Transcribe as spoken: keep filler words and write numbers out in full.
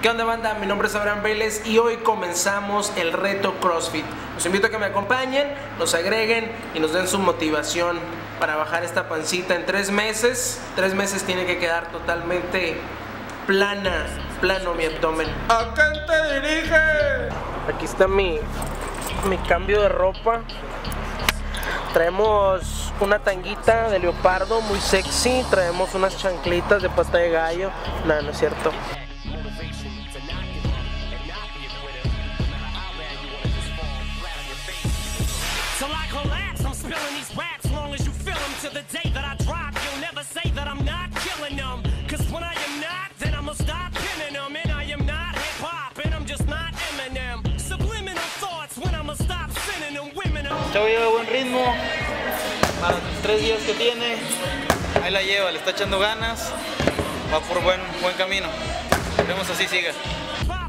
¿Qué onda, banda? Mi nombre es Abraham Vélez y hoy comenzamos el reto CrossFit. Los invito a que me acompañen, nos agreguen y nos den su motivación para bajar esta pancita en tres meses. Tres meses tiene que quedar totalmente plana, plano mi abdomen. ¿A quién te dirige? Aquí está mi, mi cambio de ropa. Traemos una tanguita de leopardo muy sexy. Traemos unas chanclitas de pasta de gallo. No, no es cierto. Chavo lleva buen ritmo para los tres días que tiene, ahí la lleva, le está echando ganas, va por buen, buen camino, esperemos así siga.